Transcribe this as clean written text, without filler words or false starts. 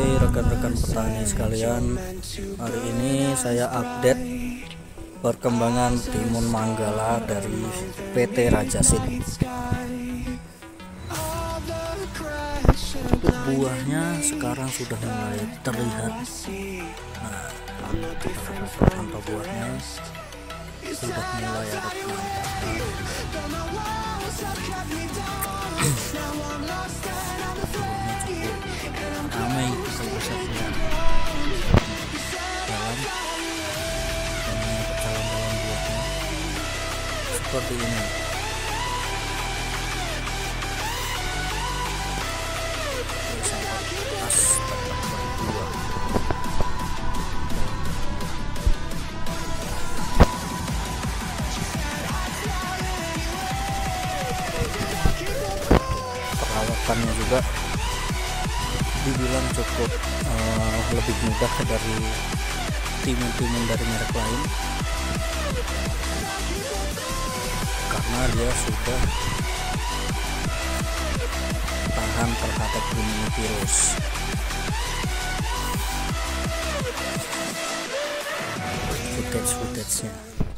rekan-rekan petani sekalian, hari ini saya update perkembangan timun manggala dari PT Raja Seed. Untuk buahnya sekarang sudah mulai terlihat. Nah, kita dapat contoh buahnya sudah mulai ada penampakan. Ramai kalau bisa lihat dalam buahnya seperti ini. Perawakannya juga dibilang cukup lebih mudah dari timun-timun dari merek lain, karena dia sudah tahan terhadap bunyi virus. Footage-nya